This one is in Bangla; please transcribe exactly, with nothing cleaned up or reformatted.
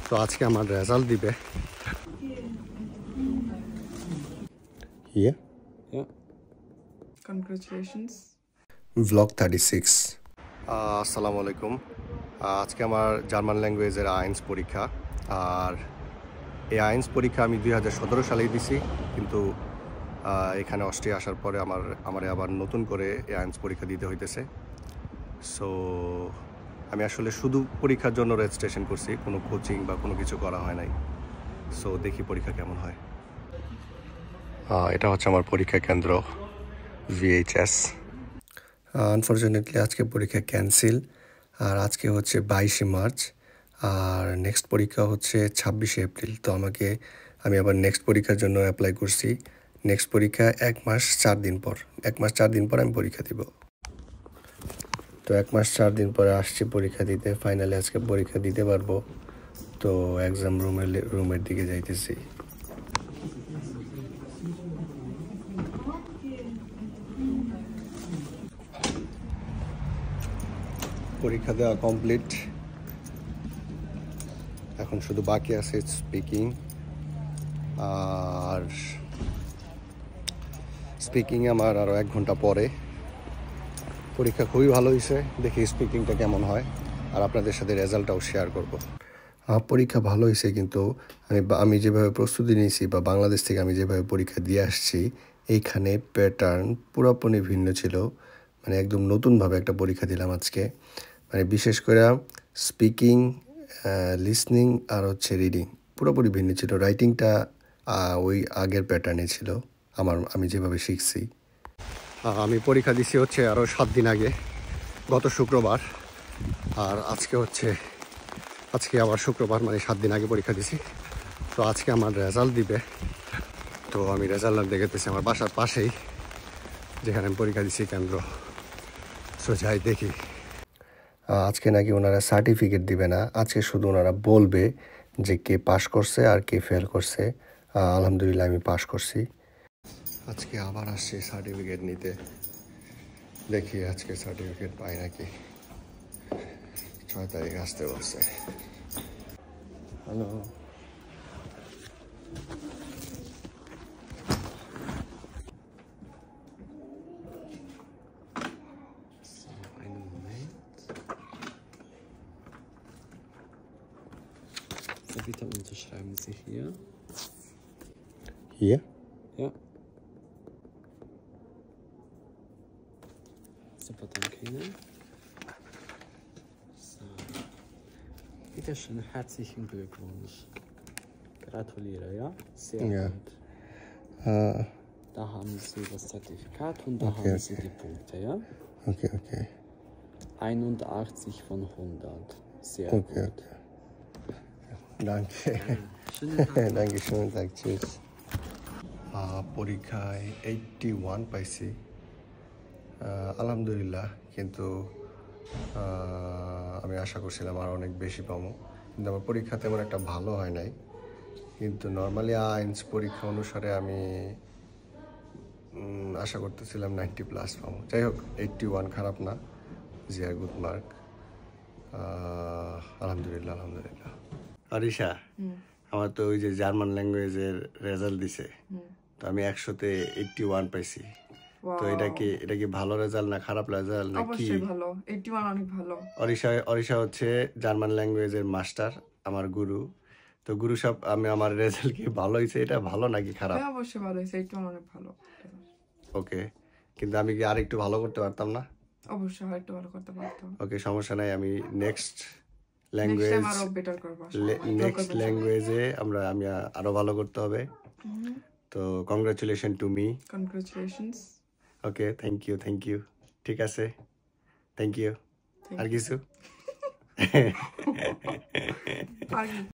তো আজকে আমার রেজাল্ট দিবে। Yeah. Yeah. Congratulations. Vlog thirty-six. আসসালামু আলাইকুম। আজকে আমার জার্মান ল্যাঙ্গুয়েজের আইনস পরীক্ষা। আর এই আইনস পরীক্ষা আমি দুই হাজার সতেরো সালেই দিছি, কিন্তু এখানে অস্ট্রিয়া আসার পরে আমার আমার আবার নতুন করে এই আইনস পরীক্ষা দিতে হইতেছে। সো আমি আসলে শুধু পরীক্ষার জন্য রেজিস্ট্রেশন করছি, কোনো কোচিং বা কোনো কিছু করা হয় নাই। সো দেখি পরীক্ষা কেমন হয়। এটা হচ্ছে আমার পরীক্ষা কেন্দ্র ভিএইচএস। আনফর্চুনেটলি আজকে পরীক্ষা ক্যান্সেল, আর আজকে হচ্ছে বাইশে মার্চ, আর নেক্সট পরীক্ষা হচ্ছে ছাব্বিশে এপ্রিল। তো আমাকে আমি আবার নেক্সট পরীক্ষার জন্য অ্যাপ্লাই করছি। নেক্সট পরীক্ষা এক মাস চার দিন পর এক মাস চার দিন পর আমি পরীক্ষা দিব। তো এক মাস চার দিন পরে আসছি পরীক্ষা দিতে। ফাইনালি আজকে পরীক্ষা দিতে পারবো। তো এক্সাম রুমের রুমের দিকে যাইতেছি। পরীক্ষা দেওয়া কমপ্লিট, এখন শুধু বাকি আছে স্পিকিং। আর স্পিকিং আমার আরও এক ঘন্টা পরে। পরীক্ষা খুবই ভালো হয়েছে, দেখি স্পিকিংটা কেমন হয়, আর আপনাদের সাথে রেজাল্টটাও শেয়ার করব। পরীক্ষা ভালো হয়েছে, কিন্তু আমি আমি যেভাবে প্রস্তুতি নিয়েছি বা বাংলাদেশ থেকে আমি যেভাবে পরীক্ষা দিয়ে আসছি, এইখানে প্যাটার্ন পুরোপুরি ভিন্ন ছিল। মানে একদম নতুনভাবে একটা পরীক্ষা দিলাম আজকে। মানে বিশেষ করে স্পিকিং, লিসনিং আর হচ্ছে রিডিং পুরোপুরি ভিন্ন ছিল। রাইটিংটা ওই আগের প্যাটার্নে ছিল আমার, আমি যেভাবে শিখছি। আমি পরীক্ষা দিছি হচ্ছে আরও সাত দিন আগে, গত শুক্রবার। আর আজকে হচ্ছে আজকে আবার শুক্রবার, মানে সাত দিন আগে পরীক্ষা দিছি। তো আজকে আমার রেজাল্ট দিবে। তো আমি রেজাল্ট দেখতেছি আমার বাসার পাশেই, যেখানে আমি পরীক্ষা দিছি কেন্দ্র। সো যাই দেখি। আজকে নাকি ওনারা সার্টিফিকেট দিবে না, আজকে শুধু ওনারা বলবে যে কে পাস করছে আর কে ফেল করছে। আলহামদুলিল্লাহ আমি পাস করছি। আজকে আবার আসছি সার্টিফিকেট নিতে, দেখি আজকে সার্টিফিকেট পাই নাকি। ছয় তারিখ আসতে বলছে। Hello, Bitte unterschreiben Sie hier. Hier? Ja. Super, danke Ihnen. So. Bitte schön, herzlichen Glückwunsch. Gratuliere, ja? Sehr Ja. gut. Uh, Da haben Sie das Zertifikat und da okay, haben okay. Sie die Punkte, ja? Okay, okay. einundachtzig von hundert. Sehr okay, gut. Okay. Danke. Schönen Tag. Danke, schönen Tag. Tschüss. পরীক্ষায় এইটটি ওয়ান পাইছি, আলহামদুলিল্লাহ। কিন্তু আমি আশা করছিলাম আর অনেক বেশি পাবো, কিন্তু আমার পরীক্ষা তেমন একটা ভালো হয় নাই। কিন্তু নর্মালি আইনস পরীক্ষা অনুসারে আমি আশা করতেছিলাম নাইনটি প্লাস পাবো। যাই হোক, এইটটি ওয়ান খারাপ না, জিয়া গুড মার্ক। আলহামদুলিল্লাহ আলহামদুলিল্লাহ। আরিশা, আমার তো ওই যে জার্মান ল্যাঙ্গুয়েজের রেজাল্ট দিছে, তো আমি একশোতে এইটটি ওয়ান পাইছি। তো এটা কি এটা কি ভালো রেজাল্ট না খারাপ রেজাল্ট নাকি? অবশ্যই ভালো, এইটটি ওয়ান অনেক ভালো। অরিশা অরিশা হচ্ছে জার্মান ল্যাঙ্গুয়েজের মাস্টার, আমার গুরু। তো গুরু সব আমি আমার রেজাল্ট কি ভালো হয়েছে, এটা ভালো নাকি খারাপ? হ্যাঁ অবশ্যই ভালো হয়েছে, এইটটি ওয়ান অনেক ভালো। ওকে, কিন্তু আমি কি আরেকটু ভালো করতে পারতাম না? অবশ্যই আরেকটু ভালো করতে পারতাম। ওকে, সমস্যা নাই। আমি নেক্সট ল্যাঙ্গুয়েজ নেক্সট টাইম আরো বেটার করব। নেক্সট ল্যাঙ্গুয়েজে আমরা আমি আরো ভালো করতে হবে। তো congratulation to me. Congratulations. Okay, thank you thank you ঠিক আছে, থ্যাংক ইউ। আর কিছু?